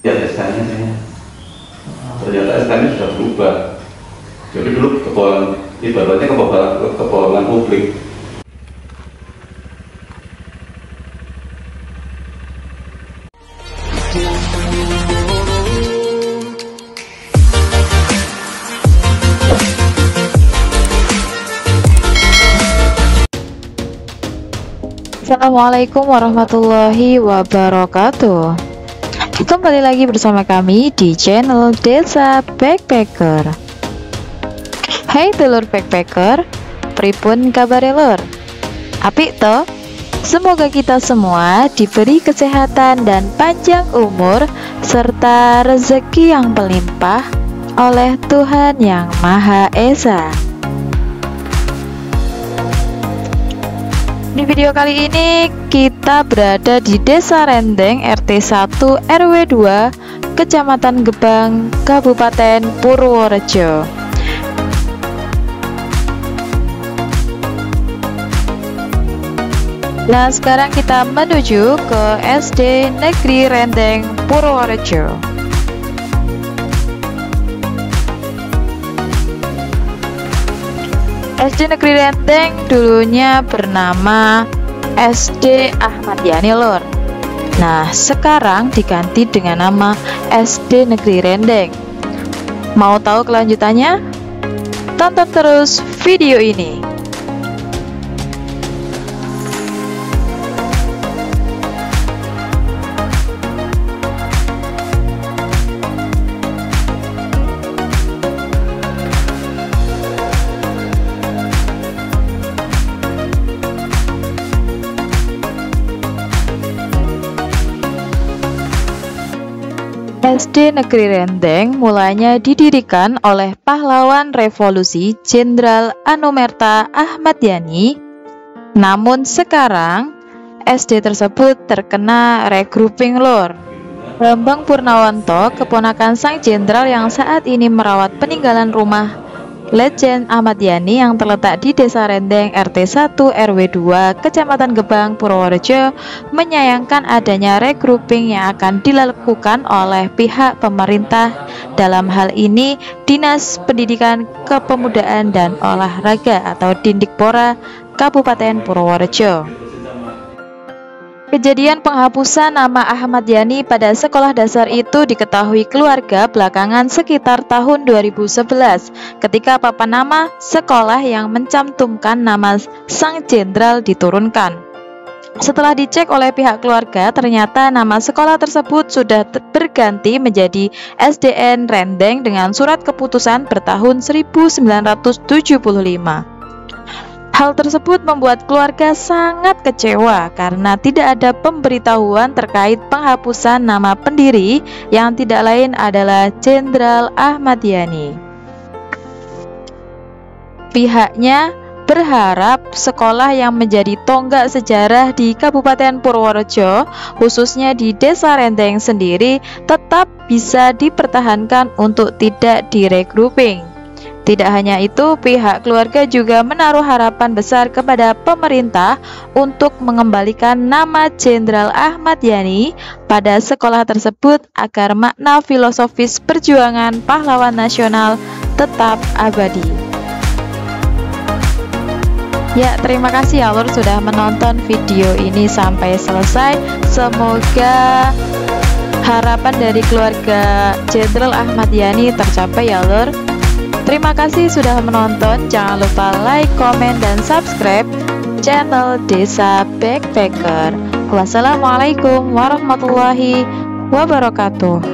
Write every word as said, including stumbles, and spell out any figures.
Ya S K-nya sih. Ternyata S K-nya sudah berubah. Jadi dulu kebohongan, ibaratnya kebohongan, kebohongan publik. Assalamualaikum warahmatullahi wabarakatuh. Kembali lagi bersama kami di channel Desa Backpacker. Hai telur backpacker, pripun kabare lur? Apik toh? Semoga kita semua diberi kesehatan dan panjang umur serta rezeki yang melimpah oleh Tuhan Yang Maha Esa. Di video kali ini kita berada di Desa Rendeng R T satu R W dua Kecamatan Gebang, Kabupaten Purworejo. Nah, sekarang kita menuju ke S D Negeri Rendeng Purworejo. S D Negeri Rendeng dulunya bernama S D Ahmad Yani lor. Nah, sekarang diganti dengan nama S D Negeri Rendeng. Mau tahu kelanjutannya? Tonton terus video ini. S D Negeri Rendeng mulanya didirikan oleh pahlawan revolusi Jenderal Anumerta Ahmad Yani. Namun sekarang S D tersebut terkena regrouping lor. Bambang Purnawanto, keponakan sang jenderal yang saat ini merawat peninggalan rumah Legend Ahmad Yani yang terletak di Desa Rendeng R T satu R W dua Kecamatan Gebang, Purworejo, menyayangkan adanya regrouping yang akan dilakukan oleh pihak pemerintah, dalam hal ini Dinas Pendidikan Kepemudaan dan Olahraga atau Dindikpora Kabupaten Purworejo. Kejadian penghapusan nama Ahmad Yani pada sekolah dasar itu diketahui keluarga belakangan sekitar tahun dua ribu sebelas ketika papan nama sekolah yang mencantumkan nama sang jenderal diturunkan. Setelah dicek oleh pihak keluarga, ternyata nama sekolah tersebut sudah berganti menjadi S D N Rendeng dengan surat keputusan bertahun seribu sembilan ratus tujuh puluh lima. Hal tersebut membuat keluarga sangat kecewa karena tidak ada pemberitahuan terkait penghapusan nama pendiri yang tidak lain adalah Jenderal Ahmad Yani. Pihaknya berharap sekolah yang menjadi tonggak sejarah di Kabupaten Purworejo, khususnya di Desa Rendeng sendiri, tetap bisa dipertahankan untuk tidak diregrouping. Tidak hanya itu, pihak keluarga juga menaruh harapan besar kepada pemerintah untuk mengembalikan nama Jenderal Ahmad Yani pada sekolah tersebut agar makna filosofis perjuangan pahlawan nasional tetap abadi. Ya, terima kasih ya lur sudah menonton video ini sampai selesai. Semoga harapan dari keluarga Jenderal Ahmad Yani tercapai ya lur. Terima kasih sudah menonton. Jangan lupa like, komen, dan subscribe channel Desa Backpacker. Wassalamualaikum warahmatullahi wabarakatuh.